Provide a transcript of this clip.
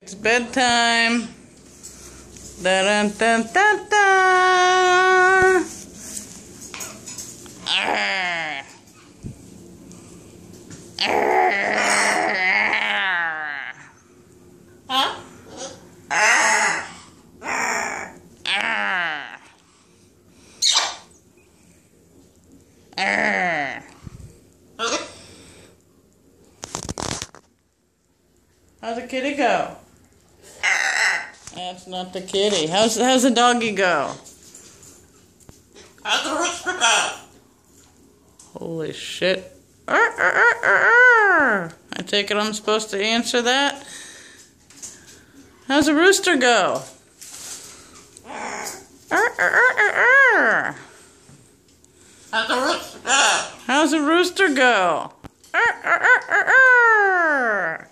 It's bedtime. Da da da da da. Arr. Arr. Huh? Arr. Arr. Arr. How's the kitty go? That's not the kitty. How's the doggy go? How's the rooster go? Holy shit. I take it I'm supposed to answer that? How's the rooster go? How's the rooster go? How's the rooster go?